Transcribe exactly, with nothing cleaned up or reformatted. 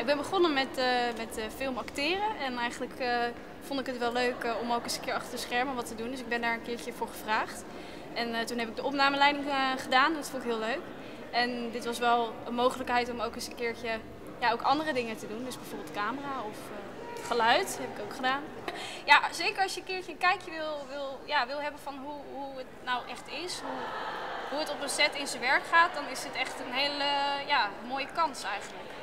ik ben begonnen met, uh, met uh, film acteren en eigenlijk uh, vond ik het wel leuk uh, om ook eens een keer achter de schermen wat te doen. Dus ik ben daar een keertje voor gevraagd. En uh, toen heb ik de opnameleiding uh, gedaan, dat vond ik heel leuk. En dit was wel een mogelijkheid om ook eens een keertje ja, ook andere dingen te doen. Dus bijvoorbeeld camera of uh, geluid heb ik ook gedaan. Ja, zeker als je een keertje een kijkje wil, wil, ja, wil hebben van hoe, hoe het nou echt is, hoe, hoe het op een set in zijn werk gaat, dan is het echt een hele ja, mooie kans eigenlijk.